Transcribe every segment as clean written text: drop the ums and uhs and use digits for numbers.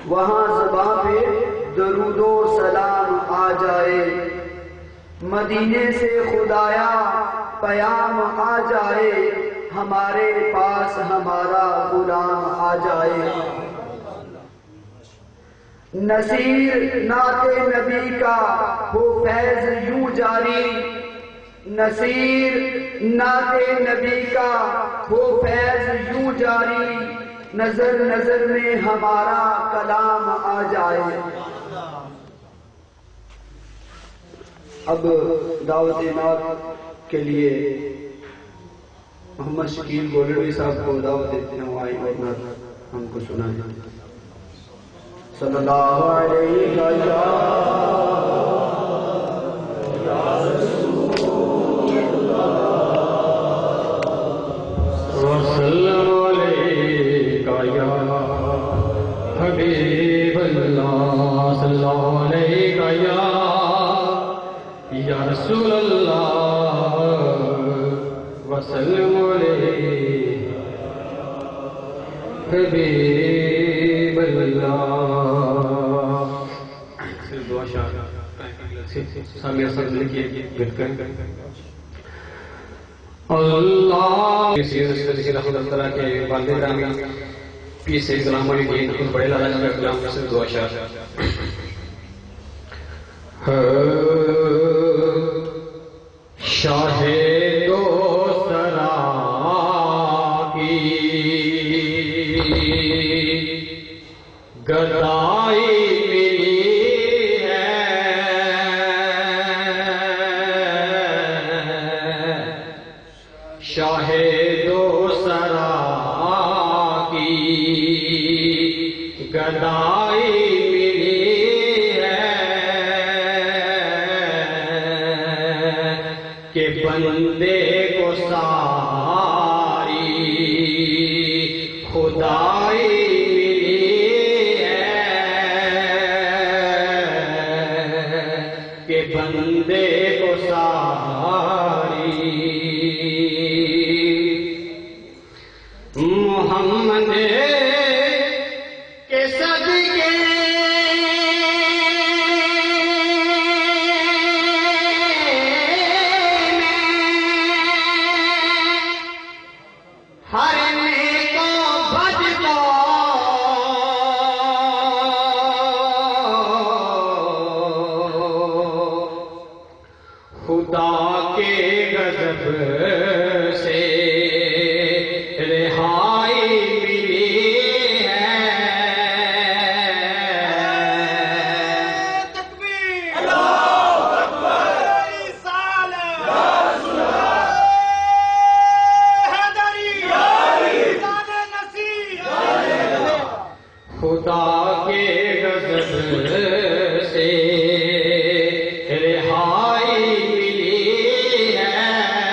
وہاں زباں پہ درود و سلام آ جائے، مدینے سے خدایا پیام آ جائے، ہمارے پاس ہمارا غلام آ جائے۔ نصیر نعت نبی کا ہو فیض یوں جاری، نصیر نعت نبی کا ہو فیض یوں جاری، نظر نظر میں ہمارا کلام آ جائے۔ اب دعوت نعت کے لیے محمد شکیل گولڑوی صاحب کو دعوت دیتے ہیں، وہ آئیں اور نعت ہم کو سنائیں۔ صلی اللہ علیہ وسلم علیکہ یا حبیب اللہ، صلی اللہ علیکہ یا رسول اللہ، وسلم علیکہ حبیب اللہ۔ صرف دعا شاہ سامنے سب لکھیے گھٹ کر اللہ رحمت اللہ کے والد گرامی پیر سید غلام علی دین خود بڑے لالا جی کا کلام سے دعا شاہ شاہ دو سرا کی گدائی ملی ہے، شاہ دو سرا کی گدائی ملی ہے کہ بندے کو ساری خدائی ملی ہے، کہ بندے کو ساری محمد کے صدقے میں ہر نیک و بد کو خدا کے غضب سے رہائی ملی ہے، خدا کے غضب سے رہائی ملی ہے،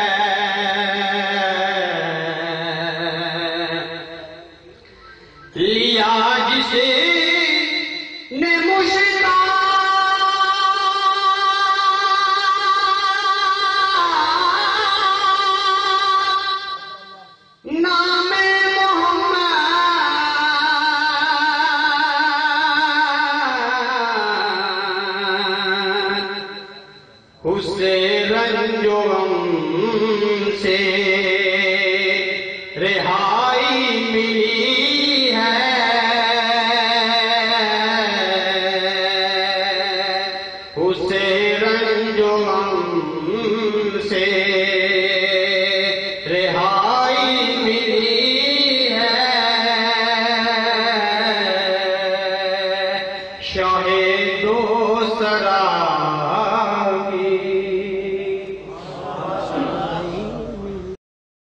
لیا جسے نے مشتاق نام محمد، اسے رنج و غم سے رہائی ملی ہے، اسے رنج و غم سے رہائی ملی ہے، شاہ دو سرا